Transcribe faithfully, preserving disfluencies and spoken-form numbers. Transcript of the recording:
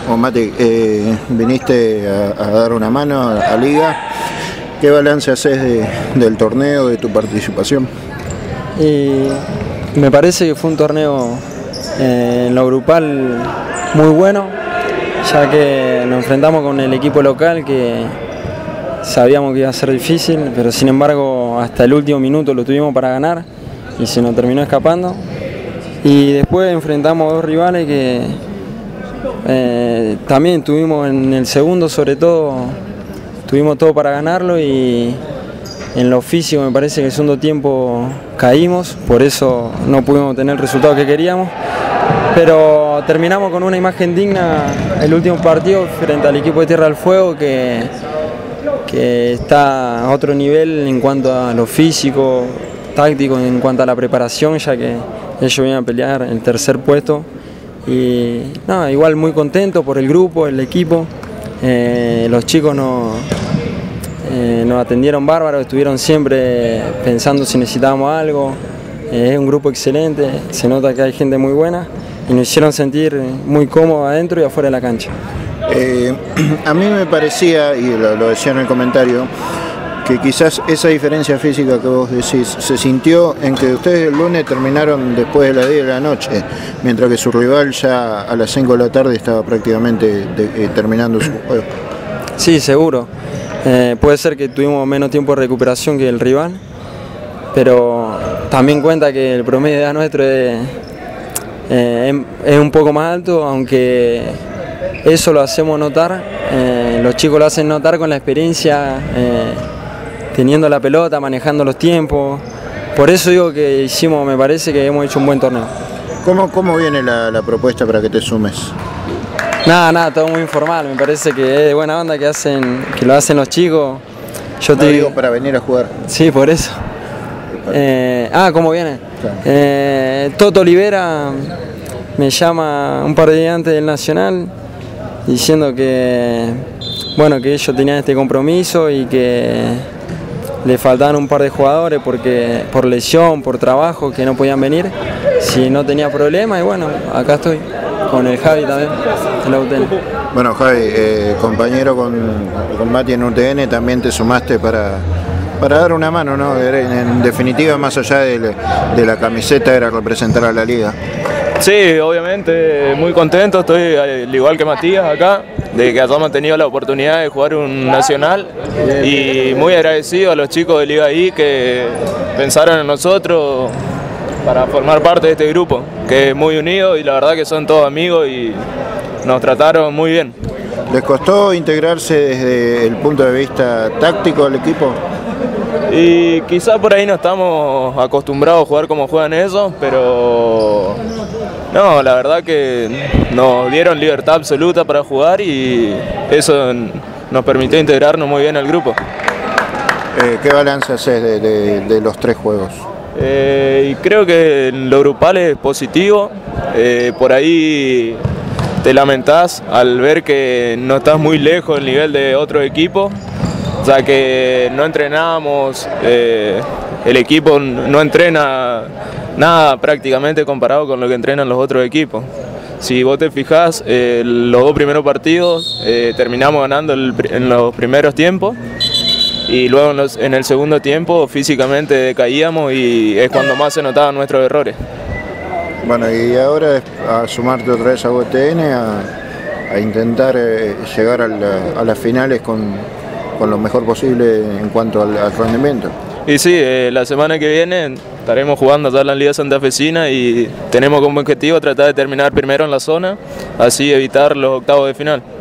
Juan Mati, eh, viniste a, a dar una mano a, a Liga. ¿Qué balance haces de, del torneo, de tu participación? Y me parece que fue un torneo eh, en lo grupal muy bueno, ya que nos enfrentamos con el equipo local que sabíamos que iba a ser difícil, pero sin embargo hasta el último minuto lo tuvimos para ganar y se nos terminó escapando. Y después enfrentamos a dos rivales que eh, también tuvimos en el segundo, sobre todo, tuvimos todo para ganarlo, y en lo físico me parece que el segundo tiempo caímos, por eso no pudimos tener el resultado que queríamos, pero terminamos con una imagen digna el último partido frente al equipo de Tierra del Fuego, que, que está a otro nivel en cuanto a lo físico, táctico, en cuanto a la preparación, ya que ellos vienen a pelear el tercer puesto. Y no, igual muy contento por el grupo, el equipo. Eh, los chicos no, eh, nos atendieron bárbaros, estuvieron siempre pensando si necesitábamos algo. Eh, es un grupo excelente, se nota que hay gente muy buena y nos hicieron sentir muy cómodos adentro y afuera de la cancha. Eh, a mí me parecía, y lo, lo decía en el comentario, que quizás esa diferencia física que vos decís se sintió en que ustedes el lunes terminaron después de las diez de la noche, mientras que su rival ya a las cinco de la tarde estaba prácticamente de, eh, terminando su juego. Sí, seguro. Eh, puede ser que tuvimos menos tiempo de recuperación que el rival, pero también cuenta que el promedio de edad nuestro es, eh, es un poco más alto, aunque eso lo hacemos notar, eh, los chicos lo hacen notar con la experiencia, eh, teniendo la pelota, manejando los tiempos. Por eso digo que hicimos, me parece que hemos hecho un buen torneo. ¿Cómo, cómo viene la, la propuesta para que te sumes? Nada, nada, todo muy informal, me parece que es de buena onda que, hacen, que lo hacen los chicos. Yo no te digo para venir a jugar. Sí, por eso. Eh, ah, ¿cómo viene? Claro. Eh, Toto Olivera me llama un par de días antes del Nacional diciendo que, bueno, que ellos tenían este compromiso y que le faltaban un par de jugadores porque por lesión, por trabajo, que no podían venir, si no tenía problema, y bueno, acá estoy, con el Javi también, en la U T N. Bueno, Javi, eh, compañero con, con Mati en U T N, también te sumaste para, para dar una mano, ¿no? En definitiva, más allá de, de la camiseta, era representar a la Liga. Sí, obviamente, muy contento, estoy al igual que Matías acá, de que hayamos tenido la oportunidad de jugar un nacional, y muy agradecido a los chicos de Liga I que pensaron en nosotros para formar parte de este grupo, que es muy unido y la verdad que son todos amigos y nos trataron muy bien. ¿Les costó integrarse desde el punto de vista táctico al equipo? Y quizá por ahí no estamos acostumbrados a jugar como juegan ellos, pero no, la verdad que nos dieron libertad absoluta para jugar y eso nos permitió integrarnos muy bien al grupo. Eh, ¿Qué balance haces de, de, de los tres juegos? Eh, y creo que en lo grupal es positivo, eh, por ahí te lamentás al ver que no estás muy lejos del nivel de otro equipo, ya que no entrenamos, eh, el equipo no entrena nada prácticamente comparado con lo que entrenan los otros equipos. Si vos te fijás, eh, los dos primeros partidos eh, terminamos ganando el, en los primeros tiempos y luego en, los, en el segundo tiempo físicamente decaíamos y es cuando más se notaban nuestros errores. Bueno, y ahora es a sumarte otra vez a U T N, a, a intentar eh, llegar a, la, a las finales con, con lo mejor posible en cuanto al, al rendimiento. Y sí, eh, la semana que viene estaremos jugando allá en la Liga Santafesina y tenemos como objetivo tratar de terminar primero en la zona, así evitar los octavos de final.